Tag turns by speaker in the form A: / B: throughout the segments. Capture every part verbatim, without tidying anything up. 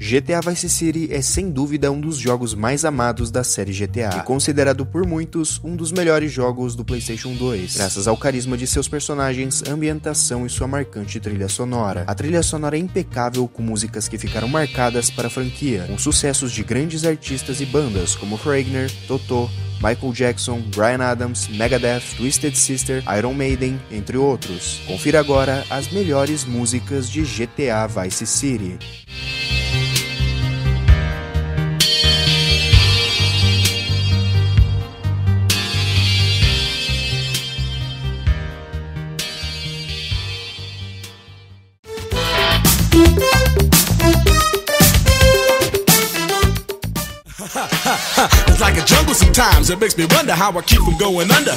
A: G T A Vice City é sem dúvida um dos jogos mais amados da série G T A e considerado por muitos um dos melhores jogos do PlayStation dois, graças ao carisma de seus personagens, ambientação e sua marcante trilha sonora. A trilha sonora é impecável, com músicas que ficaram marcadas para a franquia, com sucessos de grandes artistas e bandas como Fragner, Totó, Michael Jackson, Bryan Adams, Megadeth, Twisted Sister, Iron Maiden, entre outros. Confira agora as melhores músicas de G T A Vice City.
B: It's like a jungle sometimes, it makes me wonder how I keep from going under.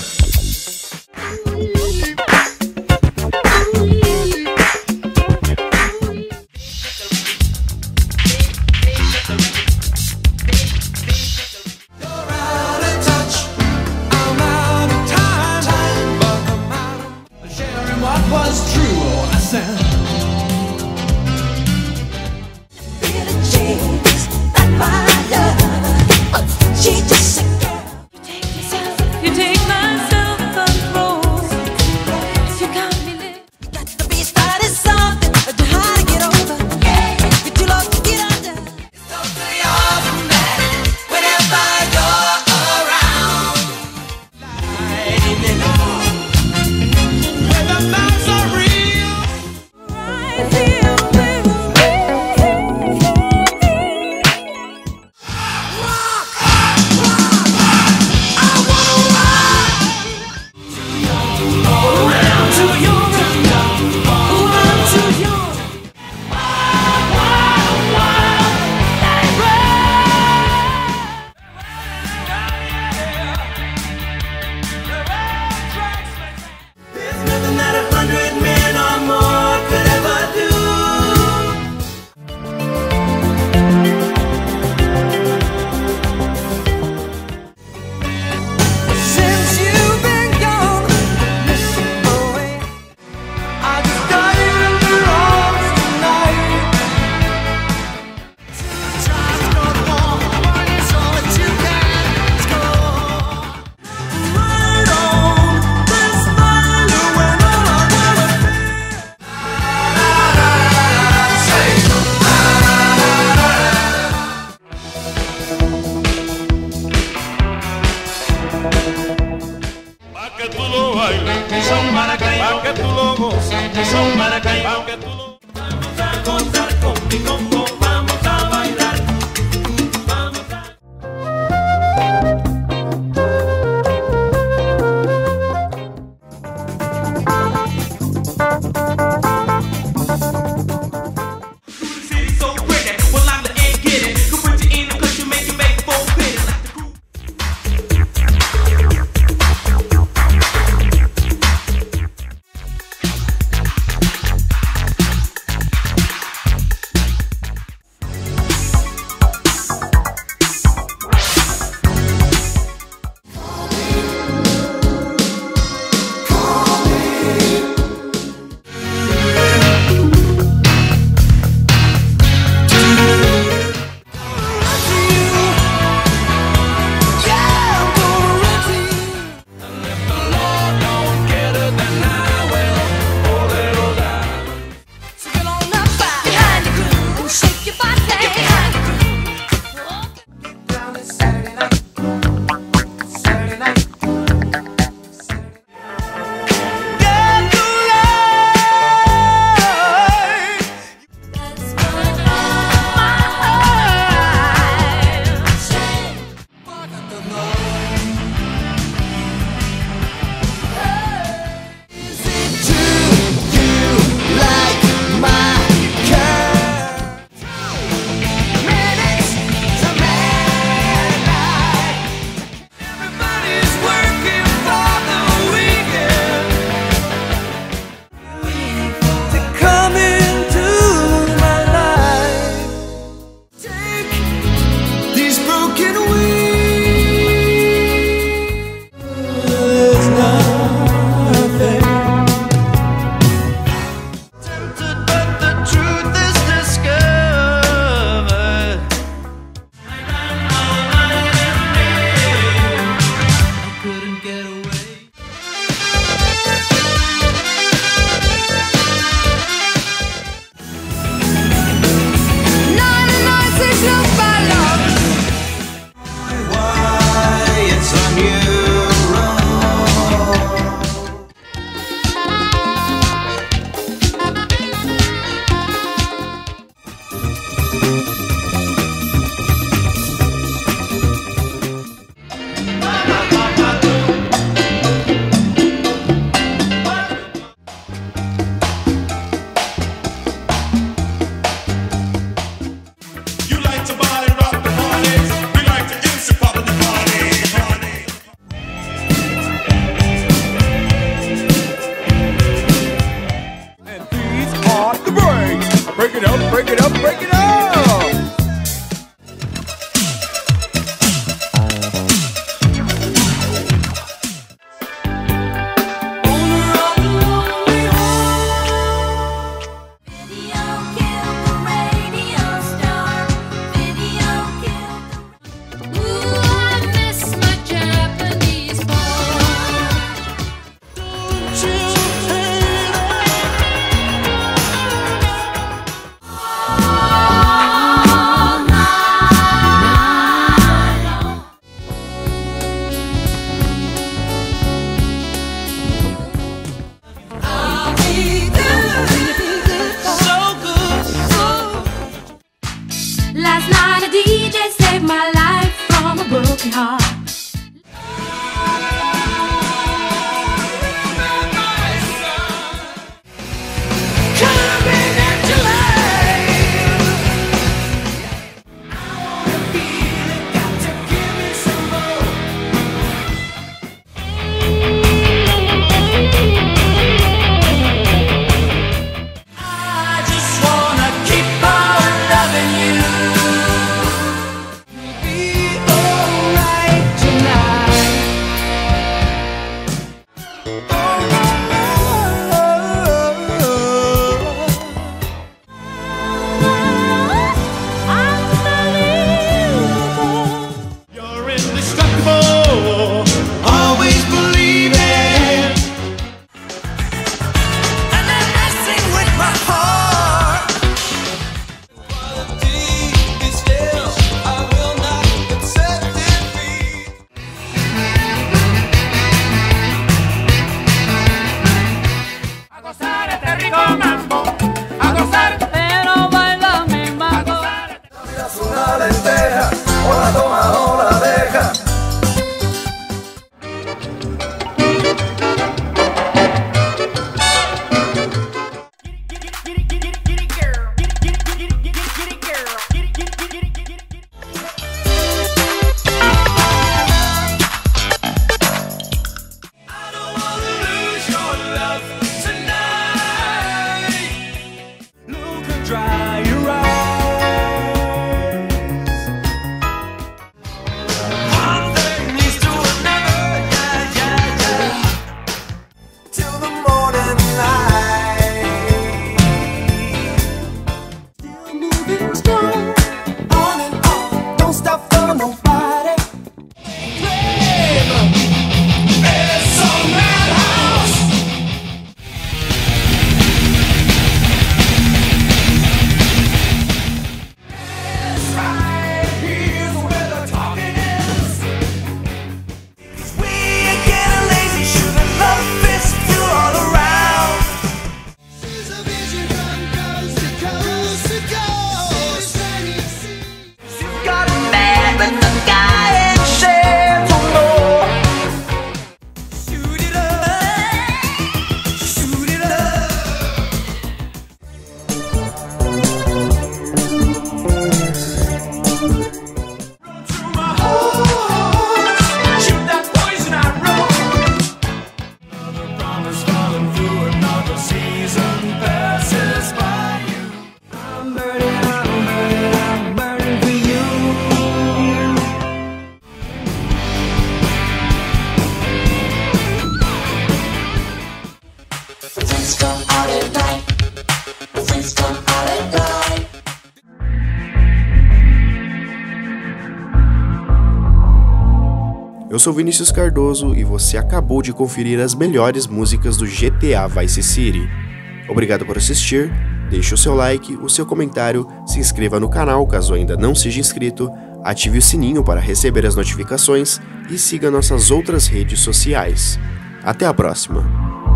A: Eu sou Vinícius Cardoso e você acabou de conferir as melhores músicas do G T A Vice City. Obrigado por assistir, deixe o seu like, o seu comentário, se inscreva no canal caso ainda não seja inscrito, ative o sininho para receber as notificações e siga nossas outras redes sociais. Até a próxima!